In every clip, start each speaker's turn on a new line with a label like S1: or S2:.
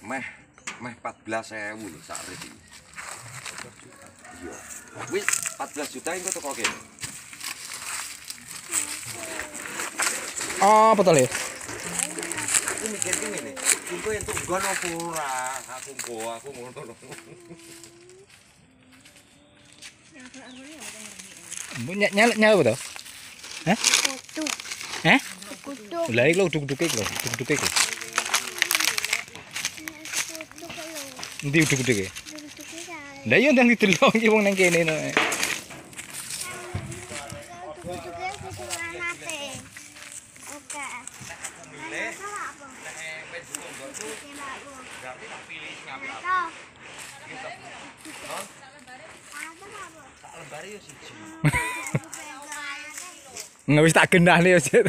S1: Meh 14.000 lho sak iki. Iya. Wis 14 juta engko teko kene.
S2: Oh, betul ya.
S1: Aku mikir ki ngene, engko entuk nggon apa ora? Aku ngono lho.
S2: Nyala betul? Hah?
S3: Kutu.
S2: Hah?
S3: Kutu.
S2: Lah iki lho duk-duke iki lho, duk-duke iki. Endi duk-duke? Lah iya ndang didelok iki wong nang kene no. Nggak wis tak gendahne ya, Cik.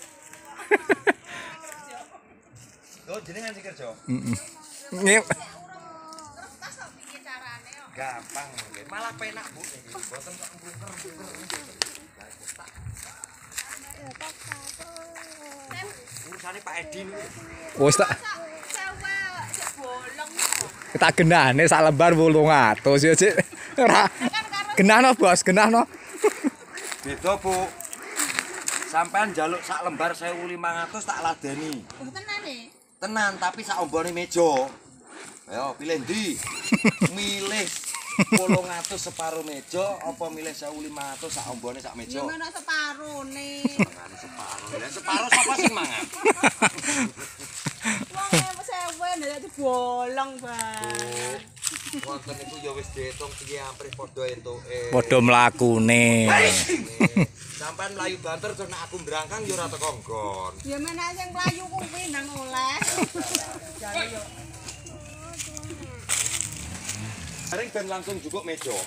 S1: Lho jenengan sing kerja?
S2: Heeh.
S1: Gampang mungkin. Malah penak Bu iki. Boten kok ngungker-ngungker. Urusane Pak Edi niku.
S2: Wis tak gendahne sak lembar 800 ya, Cik. Ora genahno, Bos, genahno.
S1: Beda, Bu. Sampean njaluk sak lembar 1.500 tak ladeni.
S3: Oh, tenan e.
S1: Tenan, tapi sak ombone meja. Ayo, pilih ndi? Milih 800 separuh meja apa milih 1.500 sak ombone sak meja?
S3: Ya ngono separone.
S1: Mangane separuh. Lah separuh sapa sing mangan?
S3: Wong sewe dadi bolong, Bang.
S1: Wonten iku ya wis diitung piye amprih padha entuke.
S2: Padha mlakune.
S1: Sampeyan mlayu banter terus nek aku mbrangkang ya ora teko nggon.
S3: Ya menak sing mlayu kuwi nang oleh. Jare yo.
S1: Areng ben langsung jukuk meja.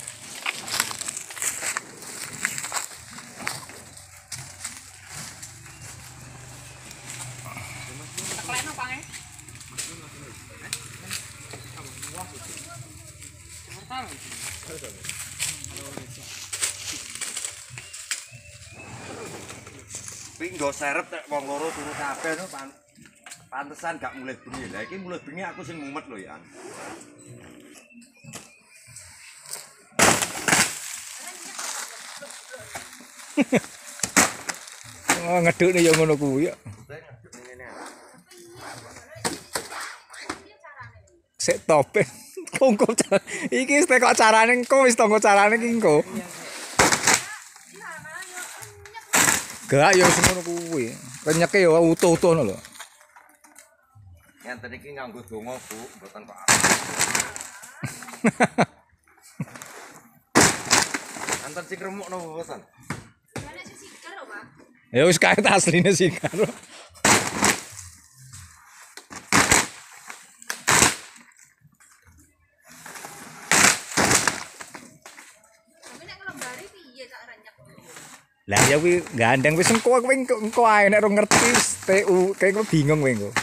S3: Teklekno pange.
S1: Kuwi nggo serep nek wong loro turu kabeh no pantesan gak mulih bengi. Lah iki mulih bengi aku sing mumet lho ya.
S2: Oh, ngedukne ya ngono kuwi ya. Sik tope. Kongko iki wis kok carane engko wis tonggo carane iki engko. Gak ya wis ngono kuwi. Renyeke ya utuh-utuh ngono lho.
S1: Enten iki nganggo donga, Bu, mboten kok. Enten sing remukno bosan.
S2: Ya wis kae ta asline sih karo. Lah ya kuwi gandeng wis engko ae nek ora ngerti TU kayak bingung kowe engko.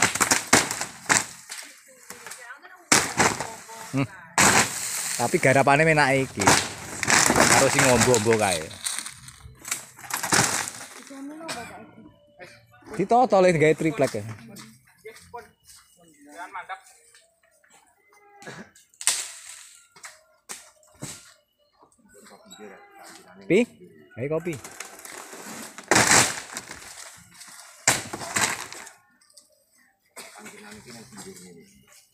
S2: Tapi garapane menak iki. Karo sing ngombo-ombo kae. Ditoto le gawe triplek ya. Pi, ayo kopi.
S1: Panggilan iki nang pinggir ngene.